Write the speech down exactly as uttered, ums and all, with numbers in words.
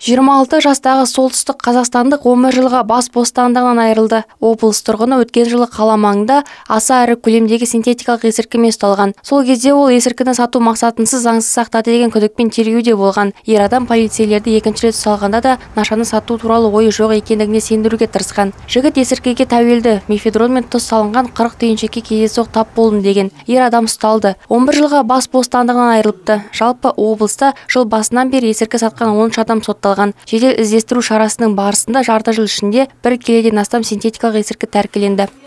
жиырма алты жастағы солтүстік қазақстандық он бір жылға бас бостандығынан айырылды. Облыс тұрғыны өткен жылы қала маңында аса ірі көлемдегі синтетикалық есірткімен ұсталған. Сол кезде ол есірткіні сату мақсатынсыз заңсыз сақтады деген күдікпен тергеуде болған. Ер адам полицейлерді екінші рет ұсталғанда да нашаны сату туралы ойы жоқ екендігіне сендіруге тырысқан. Жігіт есірткіге тәуелді, мефедронмен тұз салынған қырық түйіншекке кездейсоқ тап болдым деген. Ер адам ұсталды. он бір жылға бас бостандығынан айырылыпты. Жалпы облыста жыл басынан бері есірткі сатқан он үш адам сотталған. Жедел іздестіру шарасының барысында жарты жыл ішінде бір келеден астам синтетикалық есірткі тәркіленді.